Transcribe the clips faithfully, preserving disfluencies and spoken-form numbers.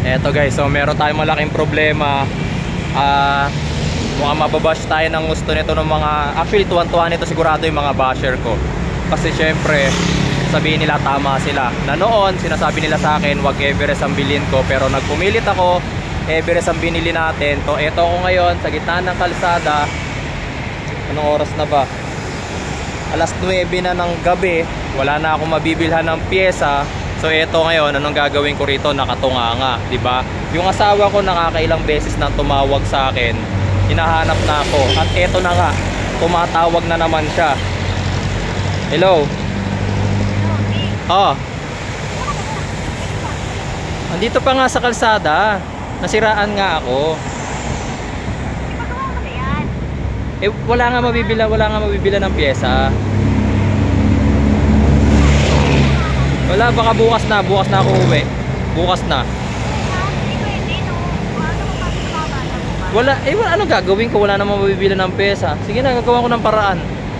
Eto guys, so meron tayong malaking problema. Ah, uh, mukhang mababash tayo ng gusto nito ng mga, actually tuwan-tuwa nito sigurado yung mga basher ko. Kasi syempre, sabihin nila tama sila. Na noon, sinasabi nila sa akin, wag Everest ang bilhin ko. Pero nagpumilit ako, Everest ang binili natin. To, eto ako ngayon, sa gitna ng kalsada. Anong oras na ba? alas nuwebe na ng gabi. Wala na akong mabibilhan ng pyesa. So eto ngayon, anong gagawin ko rito? Nakatunganga, di ba? Yung asawa ko nakakailang beses nang tumawag sa akin. Hinahanap na ako. At eto na nga, tumatawag na naman siya. Hello? Oh. Andito pa nga sa kalsada. Nasiraan nga ako. Eh wala nga mabibila, wala nga mabibila ng pyesa. Wala, baka bukas na, bukas na ako uwi. Bukas na. Wala, eh wala, ano gagawin ko? Wala namang mabibila ng pyesa. Sige na, gagawa ko ng paraan.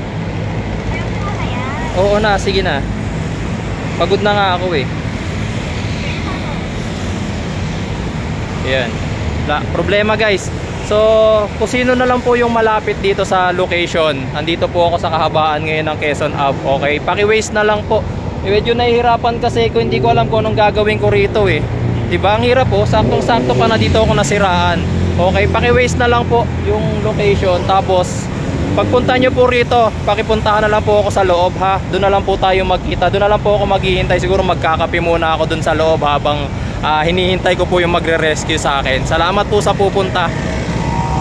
Oo na, sige na. Pagod na nga ako eh. Ayan. Problema guys. So, kung sino na lang po yung malapit dito sa location. Andito po ako sa kahabaan ngayon ng Quezon Ave. Okay, paki-waste na lang po. E, medyo nahihirapan kasi kung hindi ko alam kung anong gagawin ko rito eh. Diba, ang hirap po. Saktong-sakto pa na dito ako nasiraan. Okay, paki-waste na lang po yung location. Tapos, pagpunta nyo po rito, pakipuntahan na lang po ako sa loob ha. Doon na lang po tayo magkita. Doon na lang po ako maghihintay. Siguro magkakape muna ako doon sa loob habang uh, hinihintay ko po yung magre-rescue sa akin. Salamat po sa pupunta.